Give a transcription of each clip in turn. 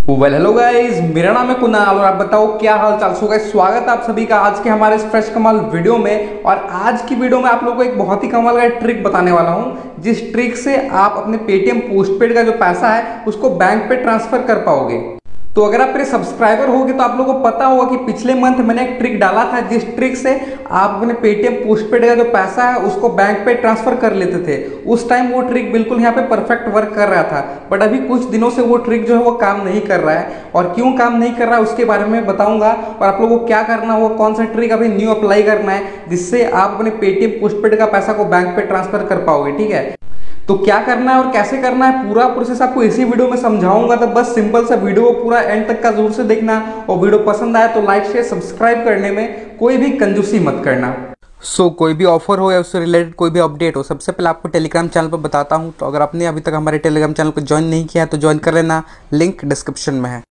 Hello guys, मेरा नाम है कुणाल और आप बताओ क्या हाल चाल। सो गाइस, स्वागत है आप सभी का आज के हमारे इस फ्रेश कमाल वीडियो में। और आज की वीडियो में आप लोगों को एक बहुत ही कमाल का ट्रिक बताने वाला हूं, जिस ट्रिक से आप अपने पेटीएम पोस्टपेड का जो पैसा है उसको बैंक पे ट्रांसफर कर पाओगे। तो अगर आप मेरे सब्सक्राइबर होगे तो आप लोगों को पता होगा कि पिछले मंथ मैंने एक ट्रिक डाला था, जिस ट्रिक से आप अपने पेटीएम पोस्टपेड का जो पैसा है उसको बैंक पे ट्रांसफर कर लेते थे। उस टाइम वो ट्रिक बिल्कुल यहाँ पे परफेक्ट वर्क कर रहा था, बट अभी कुछ दिनों से वो ट्रिक जो है वो काम नहीं कर रहा है। और क्यों काम नहीं कर रहा है उसके बारे में बताऊंगा, और आप लोगों को क्या करना होगा, कौन सा ट्रिक अभी न्यू अप्लाई करना है जिससे आप अपने पेटीएम पोस्टपेड का पैसा को बैंक पे ट्रांसफर कर पाओगे। ठीक है, तो क्या करना है और कैसे करना है पूरा प्रोसेस आपको इसी वीडियो में समझाऊंगा। तो बस सिंपल सा वीडियो को पूरा एंड तक का जरूर से देखना, और वीडियो पसंद आए तो लाइक शेयर सब्सक्राइब करने में कोई भी कंजूसी मत करना। कोई भी ऑफर हो या उससे रिलेटेड कोई भी अपडेट हो, सबसे पहले आपको टेलीग्राम चैनल पर बताता हूँ। तो अगर आपने अभी तक हमारे टेलीग्राम चैनल को ज्वाइन नहीं किया है तो ज्वाइन कर लेना, लिंक डिस्क्रिप्शन में है।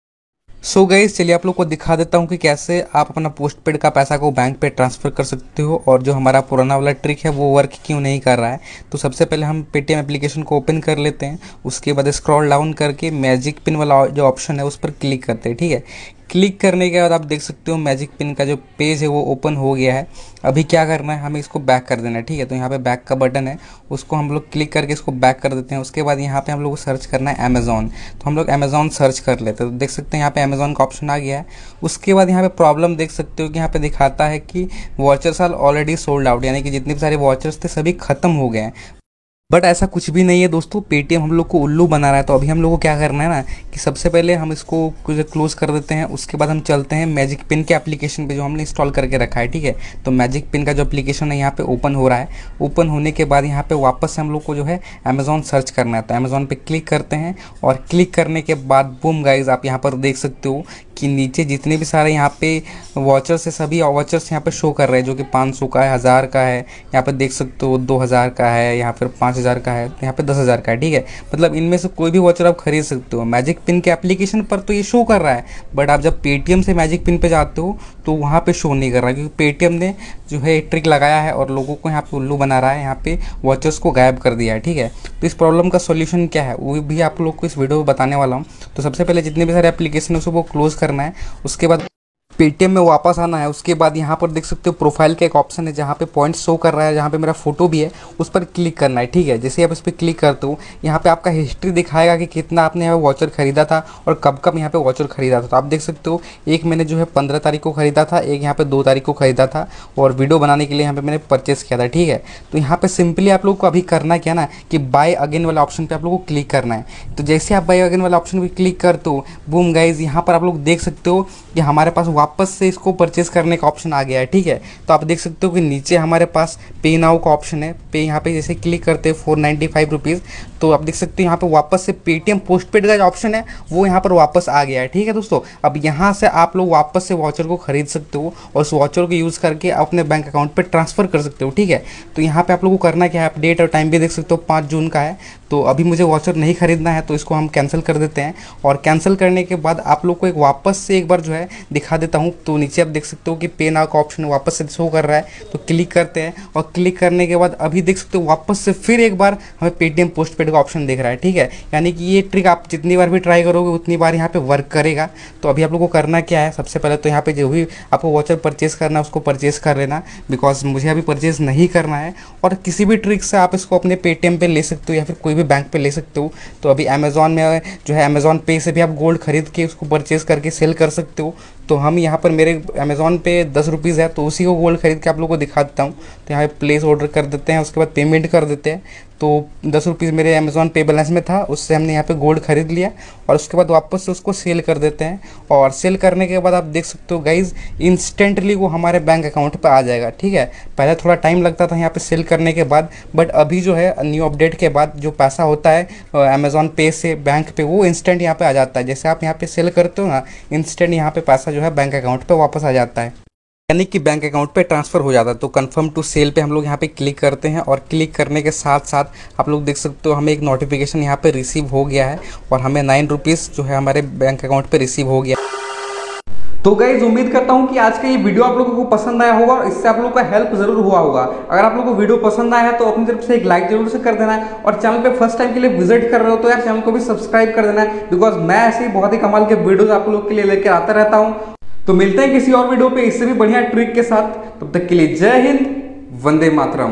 गाइस, चलिए आप लोग को दिखा देता हूँ कि कैसे आप अपना पोस्टपेड का पैसा को बैंक पे ट्रांसफ़र कर सकते हो, और जो हमारा पुराना वाला ट्रिक है वो वर्क क्यों नहीं कर रहा है। तो सबसे पहले हम पेटीएम एप्लीकेशन को ओपन कर लेते हैं, उसके बाद स्क्रॉल डाउन करके मैजिक पिन वाला जो ऑप्शन है उस पर क्लिक करते हैं। ठीक है, क्लिक करने के बाद आप देख सकते हो मैजिक पिन का जो पेज है वो ओपन हो गया है। अभी क्या करना है, हमें इसको बैक कर देना है। ठीक है, तो यहाँ पे बैक का बटन है, उसको हम लोग क्लिक करके इसको बैक कर देते हैं। उसके बाद यहाँ पे हम लोग को सर्च करना है अमेज़ॉन, तो हम लोग अमेज़ॉन सर्च कर लेते हैं। तो देख सकते हैं यहाँ पे अमेज़ॉन का ऑप्शन आ गया है। उसके बाद यहाँ पे प्रॉब्लम देख सकते हो कि यहाँ पे दिखाता है कि vouchers are already sold out, यानी कि जितने भी सारे वॉचर्स थे सभी खत्म हो गए हैं। बट ऐसा कुछ भी नहीं है दोस्तों, पेटीएम हम लोग को उल्लू बना रहा है। तो अभी हम लोग को क्या करना है ना कि सबसे पहले हम इसको क्लोज कर देते हैं। उसके बाद हम चलते हैं मैजिक पिन के एप्लीकेशन पे जो हमने इंस्टॉल करके रखा है। ठीक है, तो मैजिक पिन का जो एप्लीकेशन है यहाँ पे ओपन हो रहा है। ओपन होने के बाद यहाँ पे वापस से हम लोग को जो है अमेज़ॉन सर्च करना है। तो अमेज़ॉन पे क्लिक करते हैं, और क्लिक करने के बाद बूम गाइज, आप यहाँ पर देख सकते हो कि नीचे जितने भी सारे यहाँ पे वॉचर्स है सभी वॉचर्स यहाँ पे शो कर रहे हैं, जो कि 500 का है, 1000 का है, यहाँ पे देख सकते हो 2000 का है, यहाँ पर 5000 का है, यहाँ पे 10,000 का है। ठीक है, मतलब इनमें से कोई भी वॉचर आप खरीद सकते हो। मैजिक पिन के एप्लीकेशन पर तो ये शो कर रहा है, बट आप जब पेटीएम से मैजिक पिन पे जाते हो तो वहाँ पे शो नहीं कर रहा, क्योंकि पेटीएम ने जो है ट्रिक लगाया है और लोगों को यहाँ पे उल्लू बना रहा है, यहाँ पे वॉचर्स को गायब कर दिया है। ठीक है, तो इस प्रॉब्लम का सोल्यूशन क्या है वो भी आप लोग को इस वीडियो में बताने वाला हूँ। तो सबसे पहले जितने भी सारे एप्लीकेशन है उसको क्लोज करना है, उसके बाद पेटीएम में वापस आना है। उसके बाद यहाँ पर देख सकते हो प्रोफाइल का एक ऑप्शन है जहाँ पे पॉइंट शो कर रहा है, जहाँ पे मेरा फोटो भी है, उस पर क्लिक करना है। ठीक है, जैसे आप इस पर क्लिक करते हो यहाँ पे आपका हिस्ट्री दिखाएगा कि कितना आपने यहाँ पे वॉचर खरीदा था और कब कब यहाँ पे वॉचर खरीदा था। तो आप देख सकते हो एक मैंने जो है 15 तारीख को खरीदा था, एक यहाँ पे 2 तारीख को खरीदा था, और वीडियो बनाने के लिए यहाँ पे मैंने परचेस किया था। ठीक है, तो यहाँ पे सिंपली आप लोग को अभी करना क्या ना कि बाय अगेन वाला ऑप्शन पे आप लोग को क्लिक करना है। तो जैसे आप बाय अगेन वाला ऑप्शन पे क्लिक करते हो, बूम गाइज, यहाँ पर आप लोग देख सकते हो कि हमारे पास वापस से इसको परचेस करने का ऑप्शन आ गया है। ठीक है, तो आप देख सकते हो कि नीचे हमारे पास पे नाउ का ऑप्शन है। पे यहाँ पे जैसे क्लिक करते हैं 495 रुपीज़, तो आप देख सकते हो यहाँ पे वापस से पेटीएम पोस्टपेड का जो ऑप्शन है वो यहाँ पर वापस आ गया है। ठीक है दोस्तों, अब यहाँ से आप लोग वापस से वॉचर को खरीद सकते हो और उस वॉचर को यूज़ करके अपने बैंक अकाउंट पर ट्रांसफ़र कर सकते हो। ठीक है, तो यहाँ पर आप लोगों को करना क्या है, आप डेट और टाइम भी देख सकते हो 5 जून का है। तो अभी मुझे वॉचर नहीं खरीदना है, तो इसको हम कैंसिल कर देते हैं। और कैंसिल करने के बाद आप लोग को एक वापस से एक बार जो है दिखा देता हूँ। तो नीचे आप देख सकते हो कि पे नाउ का ऑप्शन वापस से शो कर रहा है, तो क्लिक करते हैं, और क्लिक करने के बाद अभी देख सकते हो वापस से फिर एक बार हमें पेटीएम पोस्टपेड का ऑप्शन दिख रहा है। ठीक है, यानी कि ये ट्रिक आप जितनी बार भी ट्राई करोगे उतनी बार यहाँ पे वर्क करेगा। तो अभी आप लोगों को करना क्या है, सबसे पहले तो यहाँ पे जो भी आपको वॉचर परचेस करना है उसको परचेस कर लेना, बिकॉज मुझे अभी परचेस नहीं करना है। और किसी भी ट्रिक से आप इसको अपने पेटीएम पे ले सकते हो या फिर कोई भी बैंक पे ले सकते हो। तो अभी अमेज़ॉन में जो है अमेज़ॉन पे से भी आप गोल्ड खरीद के उसको परचेस करके सेल कर सकते हो। तो हम यहाँ पर मेरे अमेज़ॉन पे 10 रुपीज़ है, तो उसी को गोल्ड खरीद के आप लोगों को दिखा देता हूँ। तो यहाँ पे प्लेस ऑर्डर कर देते हैं, उसके बाद पेमेंट कर देते हैं। तो 10 रुपीज़ मेरे अमेज़ॉन पे बैलेंस में था, उससे हमने यहाँ पे गोल्ड खरीद लिया, और उसके बाद वापस से उसको सेल कर देते हैं। और सेल करने के बाद आप देख सकते हो गाइज, इंस्टेंटली वो हमारे बैंक अकाउंट पे आ जाएगा। ठीक है, पहले थोड़ा टाइम लगता था यहाँ पे सेल करने के बाद, बट अभी जो है न्यू अपडेट के बाद जो पैसा होता है अमेज़ॉन पे से बैंक पे, वो इंस्टेंट यहाँ पे आ जाता है। जैसे आप यहाँ पे सेल करते हो ना, इंस्टेंट यहाँ पे पैसा जो है बैंक अकाउंट पे वापस आ जाता है, यानी कि बैंक अकाउंट पे ट्रांसफ़र हो जाता है। तो कंफर्म टू सेल पे हम लोग यहाँ पे क्लिक करते हैं, और क्लिक करने के साथ साथ आप लोग देख सकते हो हमें एक नोटिफिकेशन यहाँ पे रिसीव हो गया है, और हमें 9 रुपीज़ जो है हमारे बैंक अकाउंट पे रिसीव हो गया। तो गाइज उम्मीद करता हूँ कि आज का ये वीडियो आप लोगों को पसंद आया होगा और इससे आप लोगों का हेल्प जरूर हुआ होगा। अगर आप लोगों को वीडियो पसंद आया है तो अपनी तरफ से एक लाइक जरूर से कर देना है, और चैनल पे फर्स्ट टाइम के लिए विजिट कर रहे हो तो यार चैनल को भी सब्सक्राइब कर देना है, बिकॉज मैं ऐसे ही बहुत ही कमाल के वीडियोस आप लोगों के लिए लेकर आता रहता हूँ। तो मिलते हैं किसी और वीडियो पे इससे भी बढ़िया ट्रिक के साथ, तब तक के लिए जय हिंद, वंदे मातरम।